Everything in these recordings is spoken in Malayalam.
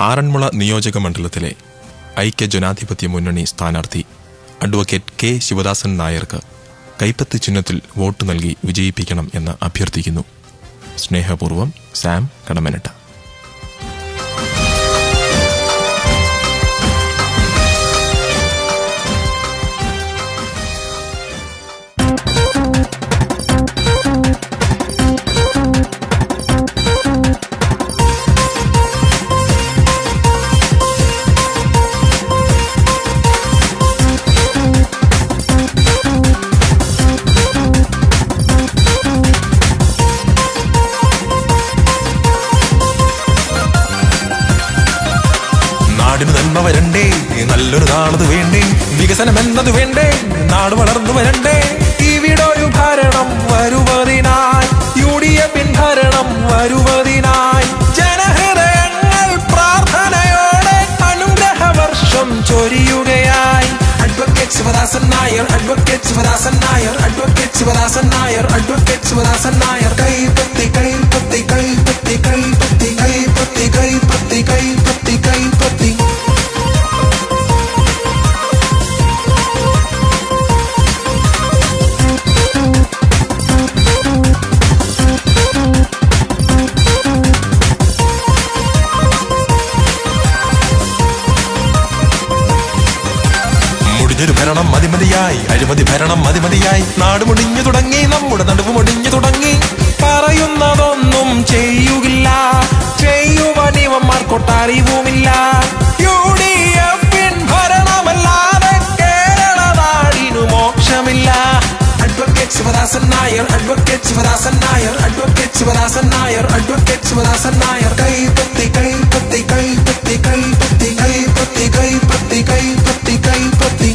ആറന്മുള നിയോജക മണ്ഡലത്തിലെ ഐക്യ ജനാധിപത്യ മുന്നണി സ്ഥാനാർത്ഥി അഡ്വക്കേറ്റ് കെ ശിവദാസൻ നായർക്ക് കൈപ്പത്തി ചിഹ്നത്തിൽ വോട്ട് നൽകി വിജയിപ്പിക്കണം എന്ന് അഭ്യർത്ഥിക്കുന്നു. സ്നേഹപൂർവ്വം, സാം കടമനട്ട. നന്മ വരണ്ടേ, നല്ലൊരു നാളത് വേണ്ടേ, വികസനം എന്നത് വേണ്ടേ, നാട് വളർന്നു വരണ്ടേ. ഇവിടൊരു ഭരണം വരുവതിനായി, UDF ഭരണം വരുവതിനായി, ജനഹൃദയങ്ങൾ പ്രാർത്ഥനയോടെ അനുഗ്രഹവർഷം ചൊരിയുകയായി. Advocate Sivadasan Nair, advocate Sivadasan Nair, advocate Sivadasan Nair, advocate Sivadasan Nair. കൈപ്പത്തി കൈപ്പത്തി കൈപ്പത്തി കൈപ്പത്തി കൈപ്പത്തി കൈപ്പത്തി കൈപ്പത്തി കൈപ്പത്തി. മുടിഞ്ഞൊരു ഭരണം മതിമതിയായി, അഴിമതി ഭരണം മതിമതിയായി, നാട് മുടിഞ്ഞു തുടങ്ങി, നമ്മുടെ നടുവ് മുടിഞ്ഞു തുടങ്ങി. പറയുന്നതൊന്നും ചെയ്യുകില്ല, ചെയ്യുവാൻ ഇവന്മാർക്കൊട്ടറിവുമില്ല. UDF ഭരണമല്ലാതെ കേരള നാടിനു മോക്ഷമില്ല. Advocate Sivadasan Nair, advocate Sivadasan Nair, advocate Sivadasan Nair, advocate Sivadasan Nair. കൈപ്പത്തി കൈപ്പത്തി കൈപ്പത്തി കൈപ്പത്തി കൈപ്പത്തി കൈപ്പത്തി കൈപ്പത്തി കൈപ്പത്തി.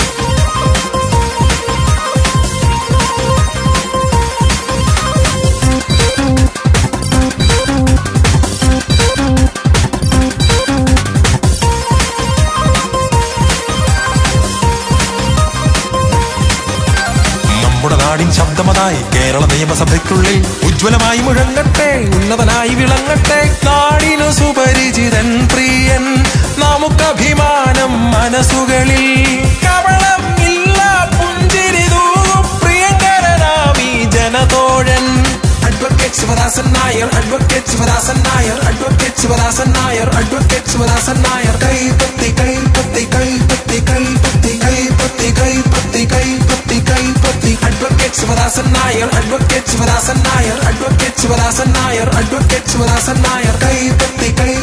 നമ്മുടെ നാടിൻ ശബ്ദമതായി കേരള നിയമസഭയ്ക്കുള്ളിൽ ഉജ്ജ്വലമായി മുഴങ്ങട്ടെ, ഉന്നതനായി വിളങ്ങട്ടെ. നാടിനു സുപരിചിതൻ പ്രിയൻ, നമുക്കഭിമാനം മനസ്സുകളിൽ. കവളം ഇല്ല പുഞ്ചിരി തൂകും പ്രിയങ്കരനാമീ ജനതോഴൻ. Advocate Sivadasan Nair, advocate Sivadasan Nair, advocate Sivadasan Nair, advocate Sivadasan Nair. കൈപ്പത്തി കൈപ്പത്തി കൈപ്പത്തി കൈപ്പത്തി കൈപ്പത്തി കൈപ്പത്തി കൈപ്പത്തി കൈപ്പത്തി. Advocate Sivadasan Nair, advocate Sivadasan Nair, advocate Sivadasan Nair, advocate Sivadasan Nair. കൈപ്പത്തി കൈ